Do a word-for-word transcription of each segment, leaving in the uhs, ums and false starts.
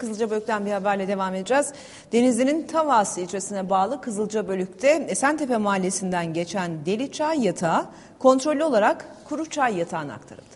Kızılcabölük'ten bir haberle devam edeceğiz. Denizli'nin Tavası ilçesine bağlı Kızılcabölük'te Esentepe Mahallesi'nden geçen Deliçay yatağı kontrollü olarak Kuruçay yatağına aktarıldı.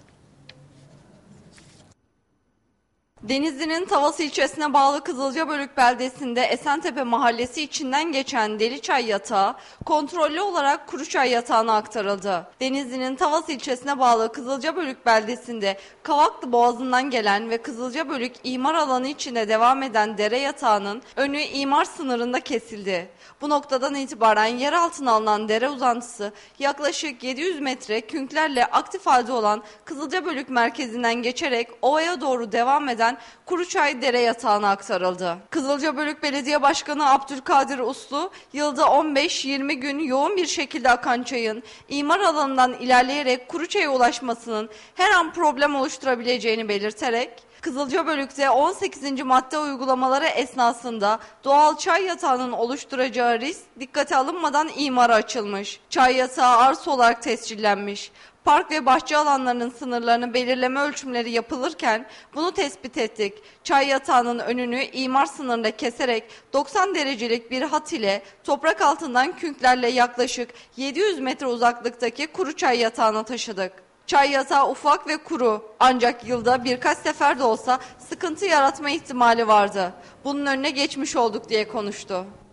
Denizli'nin Tavası ilçesine bağlı Kızılcabölük beldesinde Esentepe Mahallesi içinden geçen Deliçay yatağı kontrollü olarak Kuruçay yatağına aktarıldı. Denizli'nin Tavası ilçesine bağlı Kızılcabölük beldesinde Kavaklı Boğazı'ndan gelen ve Kızılcabölük imar alanı içinde devam eden dere yatağının önü imar sınırında kesildi. Bu noktadan itibaren yer altına alınan dere uzantısı yaklaşık yedi yüz metre künklerle aktif halde olan Kızılcabölük merkezinden geçerek ovaya doğru devam eden Kuruçay dere yatağına aktarıldı. Kızılcabölük Belediye Başkanı Abdülkadir Uslu, yılda on beş yirmi gün yoğun bir şekilde akan çayın imar alanından ilerleyerek Kuruçay'a ulaşmasının her an problem oluşturabileceğini belirterek, Kızılcabölük'te on sekizinci madde uygulamaları esnasında doğal çay yatağının oluşturacağı risk dikkate alınmadan imara açılmış. Çay yatağı arsa olarak tescillenmiş. Park ve bahçe alanlarının sınırlarını belirleme ölçümleri yapılırken bunu tespit ettik. Çay yatağının önünü imar sınırında keserek doksan derecelik bir hat ile toprak altından künklerle yaklaşık yedi yüz metre uzaklıktaki Kuruçay yatağına taşıdık. Çay yatağı ufak ve kuru, ancak yılda birkaç sefer de olsa sıkıntı yaratma ihtimali vardı. Bunun önüne geçmiş olduk diye konuştu.